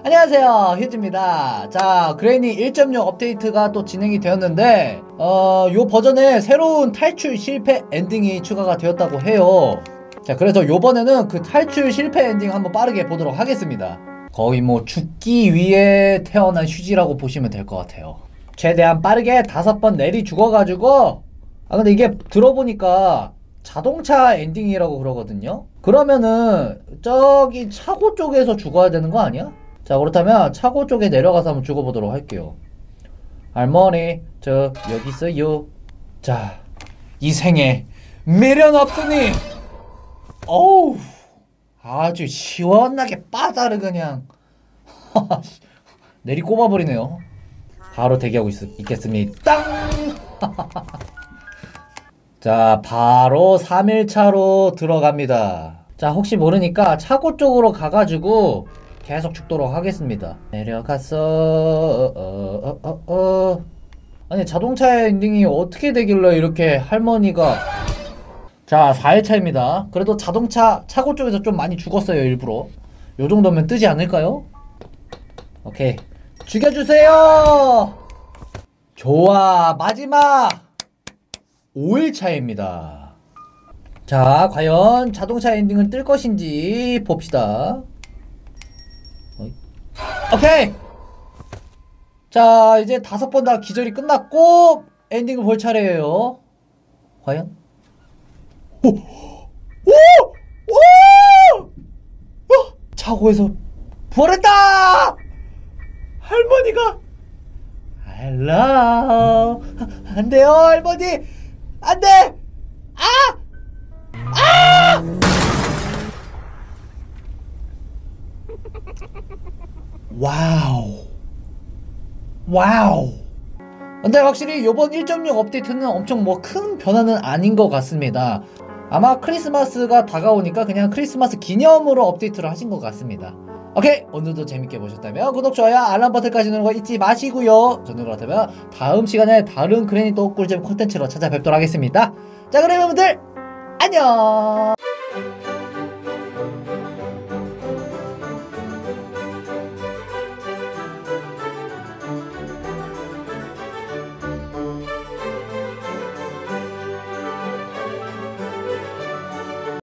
안녕하세요, 휴즈입니다. 자, 그레니 1.0 업데이트가 또 진행이 되었는데 요 버전에 새로운 탈출 실패 엔딩이 추가가 되었다고 해요. 자, 그래서 요번에는 그 탈출 실패 엔딩 한번 빠르게 보도록 하겠습니다. 거의 뭐 죽기 위해 태어난 휴지라고 보시면 될 것 같아요. 최대한 빠르게 5번 내리 죽어가지고, 근데 이게 들어보니까 자동차 엔딩이라고 그러거든요. 그러면은 저기 차고 쪽에서 죽어야 되는 거 아니야? 자, 그렇다면 차고 쪽에 내려가서 한번 죽어보도록 할게요. 할머니, 저 여기 있어요. 자, 이 생에 미련 없으니 어우, 아주 시원하게 빠다르 그냥 내리 꼽아버리네요. 바로 대기하고 있겠습니다. 자, 바로 3일차로 들어갑니다. 자, 혹시 모르니까 차고 쪽으로 가가지고 계속 죽도록 하겠습니다. 내려갔어. 아니, 자동차의 엔딩이 어떻게 되길래 이렇게 할머니가. 자, 4일차입니다. 그래도 자동차 차고 쪽에서 좀 많이 죽었어요, 일부러. 요 정도면 뜨지 않을까요? 오케이, 죽여주세요. 좋아, 마지막 5일차입니다. 자, 과연 자동차 엔딩은 뜰 것인지 봅시다. 오케이! 자, 이제 5번 다 기절이 끝났고 엔딩을 볼 차례예요. 과연? 오! 오! 오! 차고에서 부활했다! 할머니가 헬로. 안 돼요, 할머니! 안 돼! 아! 아! 와우. 와우. 근데 확실히 요번 1.6 업데이트는 엄청 뭐 큰 변화는 아닌 것 같습니다. 아마 크리스마스가 다가오니까 그냥 크리스마스 기념으로 업데이트를 하신 것 같습니다. 오케이, 오늘도 재밌게 보셨다면 구독, 좋아요, 알람 버튼까지 누르는 거 잊지 마시고요. 저는 그렇다면 다음 시간에 다른 그레니 또 꿀잼 콘텐츠로 찾아뵙도록 하겠습니다. 자, 그럼 여러분들 안녕.